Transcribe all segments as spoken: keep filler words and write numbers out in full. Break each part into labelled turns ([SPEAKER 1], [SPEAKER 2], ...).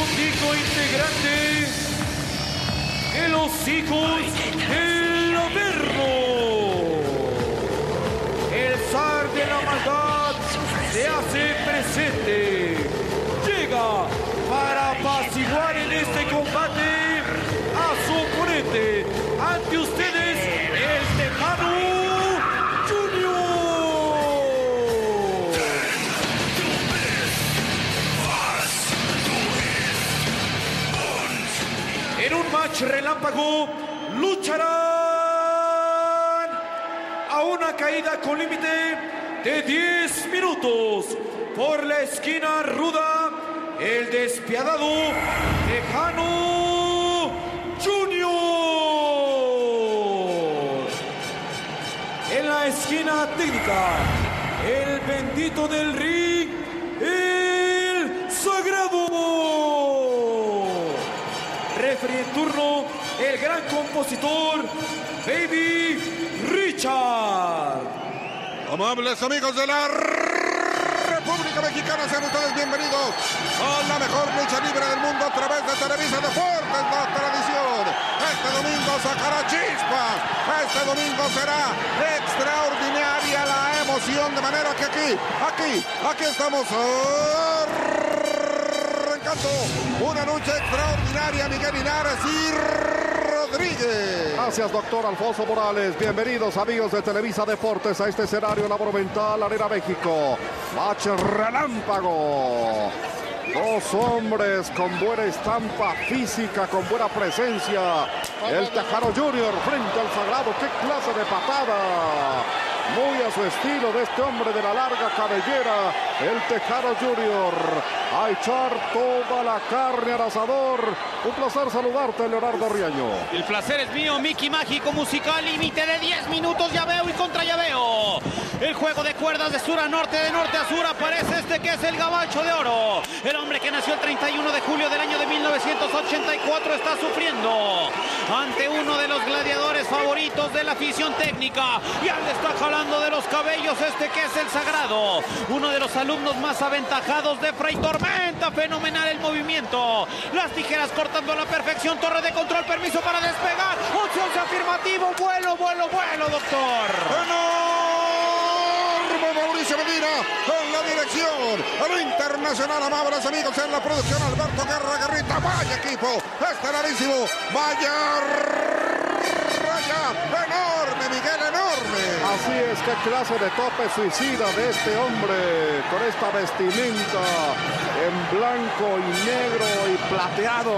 [SPEAKER 1] único integrante de los hijos del Averno. El zar de la maldad se hace presente. Llega para apaciguar en este combate a su oponente. Ante ustedes, el Tejano Junior. En un match relámpago lucharán a una caída con límite de diez minutos. Por la esquina ruda, el despiadado Tejano Junior. En la esquina técnica, el bendito del ring, el Sagrado. Referee en turno, el gran compositor, Baby Richard.
[SPEAKER 2] Amables amigos de la República Mexicana, sean ustedes bienvenidos a la mejor lucha libre del mundo a través de Televisa Deportes, la tradición. Este domingo sacará chispas, este domingo será extraordinaria la emoción, de manera que aquí, aquí, aquí estamos arrancando una lucha extraordinaria. Miguel Linares y Rodríguez.
[SPEAKER 3] Gracias, doctor Alfonso Morales. Bienvenidos, amigos de Televisa Deportes, a este escenario Monumental Arena México. Match relámpago. Dos hombres con buena estampa física, con buena presencia. El Tejano Junior frente al Sagrado. ¡Qué clase de patada! Muy a su estilo de este hombre de la larga cabellera, el Tejano Junior. A echar toda la carne al asador. Un placer saludarte, Leonardo Riaño.
[SPEAKER 4] El placer es mío, Mickey Mágico Musical, límite de diez minutos, llaveo y contra llaveo. El juego de cuerdas de sur a norte, de norte a sur, aparece este que es el Gabacho de Oro. El hombre que nació el treinta y uno de julio del año de mil novecientos ochenta y cuatro está sufriendo ante uno de los gladiadores favoritos de la afición técnica. Ya le está jalando de los cabellos este que es el Sagrado. Uno de los alumnos más aventajados de Fray Tormenta. Fenomenal el movimiento. Las tijeras cortando a la perfección. Torre de control, permiso para despegar. Opción afirmativo. Vuelo, vuelo, vuelo, doctor.
[SPEAKER 2] Enorme Mauricio Medina en la dirección. A lo internacional, amables amigos, en la producción, Alberto Guerra Guerrita. Vaya equipo, estelarísimo. Vaya raya, enorme, Miguel, enorme.
[SPEAKER 3] Así es, qué clase de tope suicida de este hombre, con esta vestimenta en blanco y negro y plateado.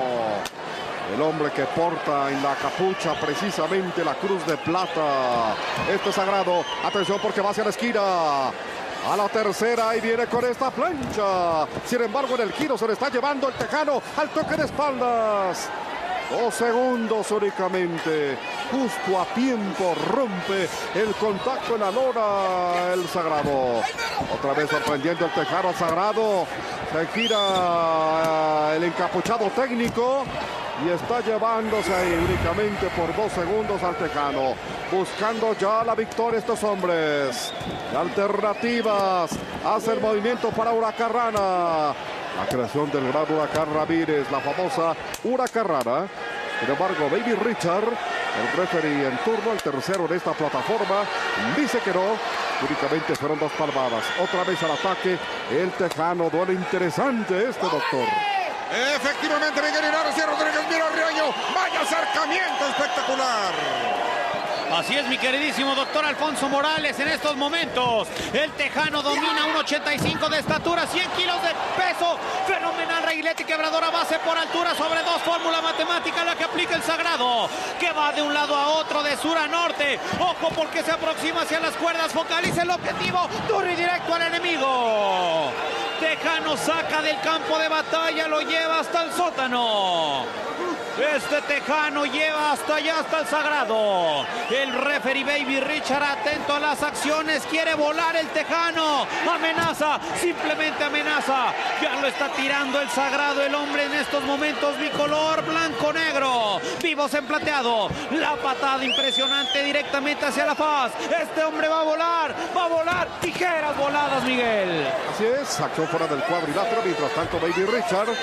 [SPEAKER 3] El hombre que porta en la capucha precisamente la cruz de plata. Este Sagrado, atención porque va hacia la esquina. A la tercera y viene con esta plancha. Sin embargo, en el giro se le está llevando el Tejano al toque de espaldas. Dos segundos únicamente. Justo a tiempo rompe el contacto en la lona el Sagrado. Otra vez sorprendiendo el Tejano al Sagrado. Se gira el encapuchado técnico. Y está llevándose ahí únicamente por dos segundos al Tejano. Buscando ya la victoria estos hombres. Alternativas. Hace el movimiento para Huracán Rana. La creación del gran Huracán Ramírez. La famosa Huracán Rana. Sin embargo, Baby Richard, el referee en turno, el tercero en esta plataforma, dice que no. Únicamente fueron dos palmadas. Otra vez al ataque. El Tejano. Duelo interesante este, doctor.
[SPEAKER 2] Efectivamente, Miguel Linares y Rodríguez. Mira Riaño, vaya acercamiento espectacular.
[SPEAKER 4] Así es, mi queridísimo doctor Alfonso Morales, en estos momentos el Tejano domina un ochenta y cinco de estatura, cien kilos de peso, fenomenal reguilete quebradora base por altura sobre dos, fórmula matemática la que aplica el Sagrado, que va de un lado a otro, de sur a norte. Ojo porque se aproxima hacia las cuerdas, focaliza el objetivo, duro y directo al enemigo. Tejano saca del campo de batalla, lo lleva hasta el sótano. Este Tejano lleva hasta allá, hasta el Sagrado. El referee Baby Richard atento a las acciones. Quiere volar el Tejano. Amenaza, simplemente amenaza. Ya lo está tirando el Sagrado, el hombre en estos momentos bicolor, blanco-negro. Vivos en plateado. La patada impresionante directamente hacia la faz. Este hombre va a volar, va a volar. Tijeras voladas, Miguel.
[SPEAKER 3] Así es, acción fuera del cuadrilátero. Mientras tanto, Baby Richard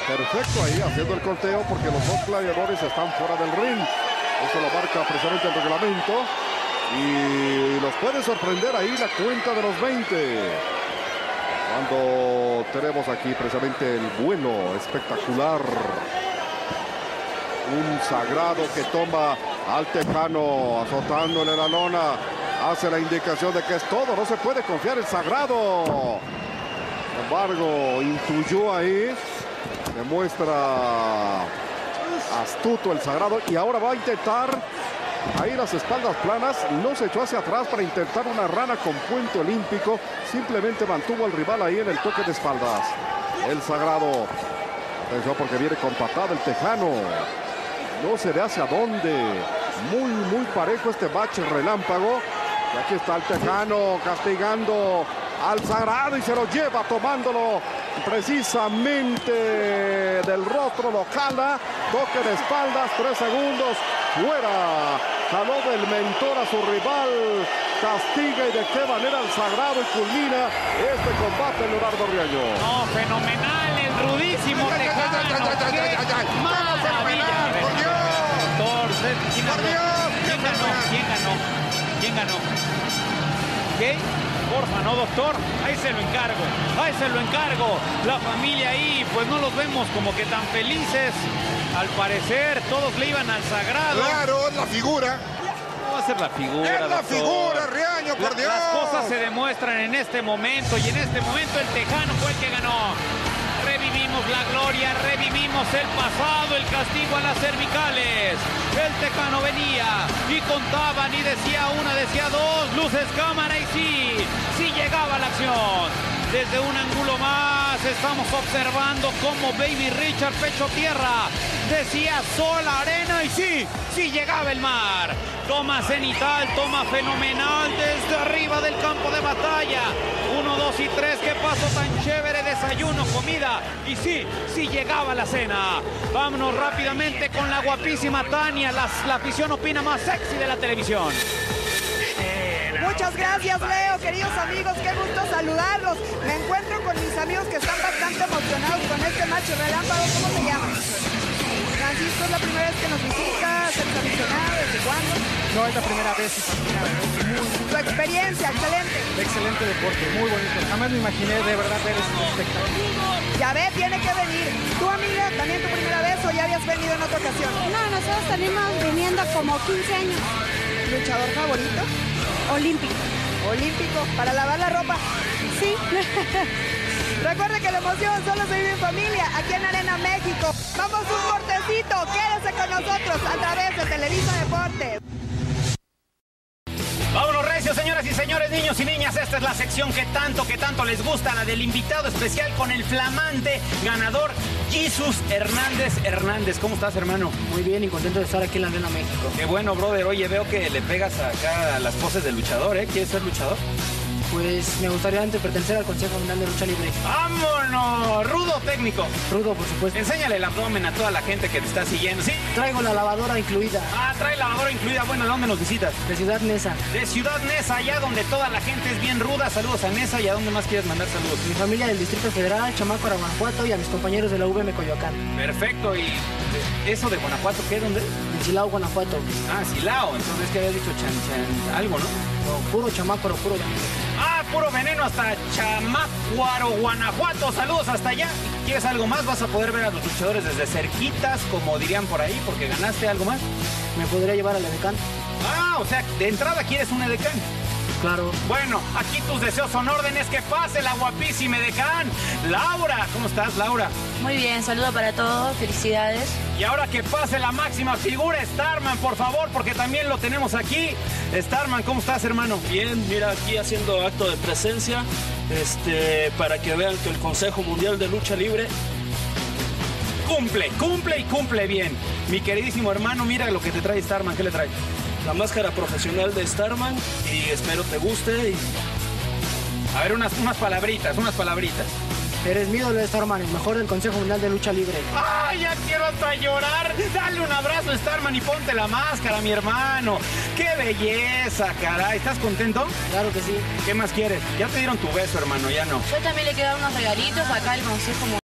[SPEAKER 3] Perfecto ahí, haciendo el conteo porque los dos gladiadores están fuera del ring. Eso lo marca precisamente el reglamento. Y los puede sorprender ahí la cuenta de los veinte. Cuando tenemos aquí precisamente el vuelo espectacular. Un Sagrado que toma al Tejano, azotándole la lona. Hace la indicación de que es todo, no se puede confiar el Sagrado. Sin embargo, intuyó ahí. Demuestra astuto el Sagrado. Y ahora va a intentar ahí las espaldas planas. No se echó hacia atrás para intentar una rana con puente olímpico. Simplemente mantuvo al rival ahí en el toque de espaldas. El Sagrado. Atención porque viene con patada el Tejano. No se ve hacia dónde. Muy, muy parejo este match relámpago. Y aquí está el Tejano castigando al Sagrado y se lo lleva tomándolo precisamente del rostro, lo jala, toque de espaldas, tres segundos, fuera, jaló del mentor a su rival, castiga y de qué manera el Sagrado y culmina este combate Leonardo Riaño.
[SPEAKER 4] No, fenomenal, el rudísimo Tejano. ¡Qué maravilla!
[SPEAKER 2] ¡Por Dios!
[SPEAKER 4] Doctor, ¿quién
[SPEAKER 2] ¡Por Dios!
[SPEAKER 4] ¿Quién ganó? ¿Quién ganó? ¿Quién ganó? ¿Qué? Porfa, no, doctor, ahí se lo encargo, ahí se lo encargo. La familia ahí, pues no los vemos como que tan felices. Al parecer, todos le iban al Sagrado.
[SPEAKER 2] Claro, es la figura.
[SPEAKER 4] No va a ser la figura,
[SPEAKER 2] Es la
[SPEAKER 4] doctor.
[SPEAKER 2] figura, Riaño, por
[SPEAKER 4] La-
[SPEAKER 2] Dios.
[SPEAKER 4] Las cosas se demuestran en este momento y en este momento el Tejano fue el que ganó. Revivimos la gloria, revivimos el pasado, el castigo a las cervicales. El Tejano venía y contaban y decía una, decía dos, luces, cámara y sí, sí llegaba la acción. Desde un ángulo más estamos observando cómo Baby Richard pecho tierra decía sol, arena y sí, sí llegaba el mar. Toma cenital, toma fenomenal desde arriba del campo de batalla. Uno, dos y tres, qué paso tan chévere, desayuno, comida. Y sí, sí llegaba la cena. Vámonos rápidamente con la guapísima Tania, la, la afición opina más sexy de la televisión.
[SPEAKER 5] Muchas gracias, Leo, queridos amigos, qué gusto saludarlos. Me encuentro con mis amigos que están bastante emocionados con este match relámpago. ¿Cómo se llama? Francisco, es la primera vez que nos visita, ¿se aficionado? ¿Desde cuándo?
[SPEAKER 6] No, es la primera vez. Es la primera vez.
[SPEAKER 5] Tu experiencia, excelente.
[SPEAKER 6] Excelente deporte, muy bonito. Jamás me imaginé de verdad ver este espectáculo.
[SPEAKER 5] Ya ve, tiene que venir. ¿Tu amiga, también tu primera vez o ya habías venido en otra ocasión?
[SPEAKER 7] No, nosotros tenemos viniendo como quince años.
[SPEAKER 5] ¿Luchador favorito?
[SPEAKER 7] Olímpico.
[SPEAKER 5] Olímpico, para lavar la ropa.
[SPEAKER 7] Sí.
[SPEAKER 5] Recuerde que la emoción solo se vive en familia, aquí en Arena México. Vamos un cortecito, quédese con nosotros a través de Televisa Deportes.
[SPEAKER 4] Vámonos recio, señoras y señores, niños y niñas. Esta es la sección que tanto, que tanto les gusta, la del invitado especial con el flamante ganador Jesús Hernández Hernández. ¿Cómo estás, hermano?
[SPEAKER 8] Muy bien y contento de estar aquí en la Arena México.
[SPEAKER 4] Qué bueno, brother. Oye, veo que le pegas acá a las poses del luchador, ¿eh? ¿Quieres ser luchador?
[SPEAKER 8] Pues me gustaría antes pertenecer al Consejo Mundial de Lucha Libre.
[SPEAKER 4] ¡Vámonos! Rudo técnico.
[SPEAKER 8] Rudo, por supuesto.
[SPEAKER 4] Enséñale el abdomen a toda la gente que te está siguiendo. ¿Sí?
[SPEAKER 8] Traigo la lavadora incluida.
[SPEAKER 4] Ah, trae lavadora incluida. Bueno, ¿a dónde nos visitas?
[SPEAKER 8] De Ciudad Neza.
[SPEAKER 4] De Ciudad Neza, allá donde toda la gente es bien ruda. Saludos a Neza. ¿Y a dónde más quieres mandar saludos?
[SPEAKER 8] Mi familia del Distrito Federal, Chamaco, Guanajuato y a mis compañeros de la U V M Coyoacán.
[SPEAKER 4] Perfecto. ¿Y eso de Guanajuato qué? ¿Dónde?
[SPEAKER 8] En Silao, Guanajuato.
[SPEAKER 4] Ah, Silao. Entonces, ¿qué habías dicho? Chan, chan, algo, ¿no?
[SPEAKER 8] No, puro chamaco, puro veneno.
[SPEAKER 4] Ah, puro veneno hasta Chamacuaro, Guanajuato. Saludos hasta allá. ¿Quieres algo más? Vas a poder ver a los luchadores desde cerquitas, como dirían por ahí, porque ganaste algo más.
[SPEAKER 8] ¿Me podría llevar al edecán?
[SPEAKER 4] Ah, o sea, de entrada quieres un edecán.
[SPEAKER 8] Claro.
[SPEAKER 4] Bueno, aquí tus deseos son órdenes. Que pase la guapísima edecán. Laura, ¿cómo estás, Laura?
[SPEAKER 7] Muy bien, saludo para todos, felicidades.
[SPEAKER 4] Y ahora que pase la máxima figura, Starman, por favor, porque también lo tenemos aquí. Starman, ¿cómo estás, hermano?
[SPEAKER 9] Bien, mira, aquí haciendo acto de presencia, este, para que vean que el Consejo Mundial de Lucha Libre
[SPEAKER 4] cumple, cumple y cumple bien. Mi queridísimo hermano, mira lo que te trae Starman. ¿Qué le trae?
[SPEAKER 9] la máscara profesional de Starman, y espero te guste. Y...
[SPEAKER 4] A ver, unas, unas palabritas, unas palabritas.
[SPEAKER 8] Eres mi ídolo, Starman, el mejor del Consejo Mundial de Lucha Libre.
[SPEAKER 4] ¡Ay, ya quiero hasta llorar! Dale un abrazo, Starman, y ponte la máscara, mi hermano. ¡Qué belleza, caray! ¿Estás contento?
[SPEAKER 8] Claro que sí.
[SPEAKER 4] ¿Qué más quieres? Ya te dieron tu beso, hermano, ya no.
[SPEAKER 7] Yo también le quiero dar unos regalitos acá al Consejo Mundial.